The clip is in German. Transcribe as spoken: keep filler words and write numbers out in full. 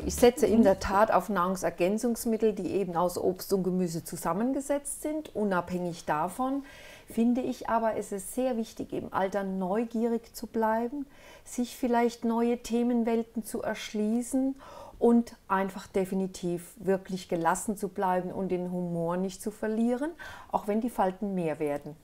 ich setze in der Tat auf Nahrungsergänzungsmittel, die eben aus Obst und Gemüse zusammengesetzt sind. Unabhängig davon finde ich aber, es ist sehr wichtig, im Alter neugierig zu bleiben, sich vielleicht neue Themenwelten zu erschließen und einfach definitiv wirklich gelassen zu bleiben und den Humor nicht zu verlieren, auch wenn die Falten mehr werden.